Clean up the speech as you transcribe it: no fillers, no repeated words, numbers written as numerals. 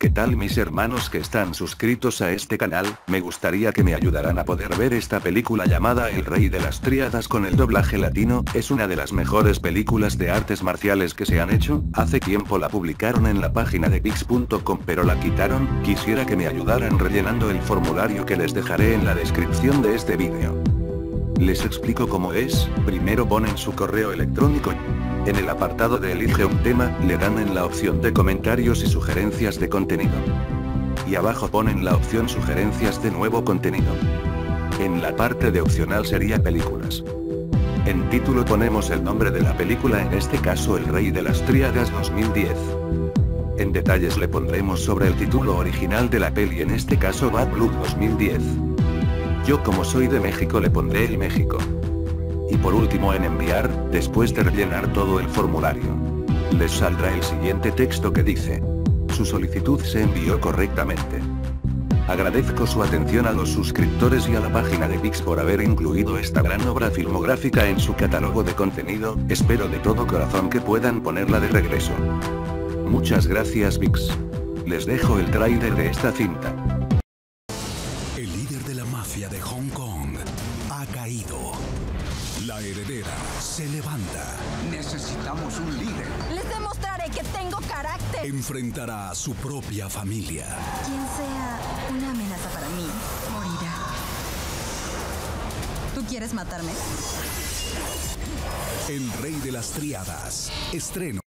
¿Qué tal mis hermanos que están suscritos a este canal? Me gustaría que me ayudaran a poder ver esta película llamada El Rey de las Tríadas con el doblaje latino. Es una de las mejores películas de artes marciales que se han hecho. Hace tiempo la publicaron en la página de VIX.com pero la quitaron. Quisiera que me ayudaran rellenando el formulario que les dejaré en la descripción de este vídeo. Les explico cómo es. Primero ponen su correo electrónico. En el apartado de elige un tema, le dan en la opción de comentarios y sugerencias de contenido. Y abajo ponen la opción sugerencias de nuevo contenido. En la parte de opcional sería películas. En título ponemos el nombre de la película, en este caso El Rey de las Tríadas 2010. En detalles le pondremos sobre el título original de la peli, en este caso Bad Blood 2010. Yo como soy de México le pondré el México. Y por último en enviar, después de rellenar todo el formulario, les saldrá el siguiente texto que dice: su solicitud se envió correctamente. Agradezco su atención a los suscriptores y a la página de VIX por haber incluido esta gran obra filmográfica en su catálogo de contenido. Espero de todo corazón que puedan ponerla de regreso. Muchas gracias VIX. Les dejo el tráiler de esta cinta. El líder de la mafia de Hong Kong ha caído. La heredera se levanta. Necesitamos un líder. Les demostraré que tengo carácter. Enfrentará a su propia familia. Quien sea una amenaza para mí, morirá. ¿Tú quieres matarme? El Rey de las Tríadas. Estreno